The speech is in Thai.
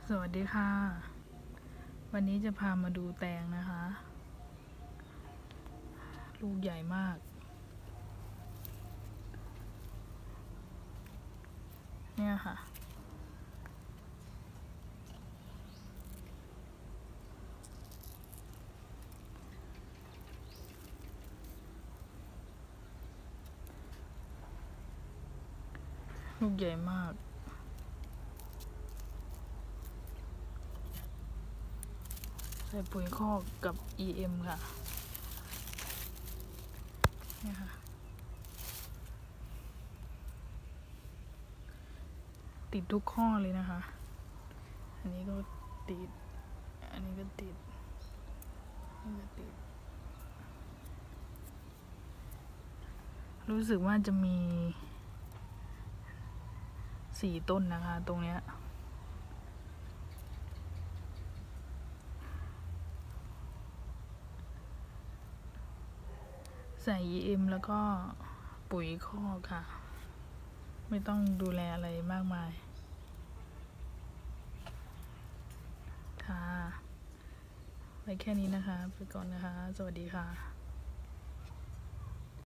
สวัสดีค่ะวันนี้จะพามาดูแตงนะคะลูกใหญ่มากเนี่ยค่ะลูกใหญ่มากใส่ปุ๋ยคอกกับ EM ค่ะเนี่ยค่ะติดทุกข้อเลยนะคะอันนี้ก็ติดอันนี้ก็ติดนี่ก็ติดรู้สึกว่าจะมี4 ต้นนะคะตรงเนี้ยใส่ EM แล้วก็ปุ๋ยคอกค่ะไม่ต้องดูแลอะไรมากมายค่ะไว้แค่นี้นะคะไปก่อนนะคะสวัสดีค่ะ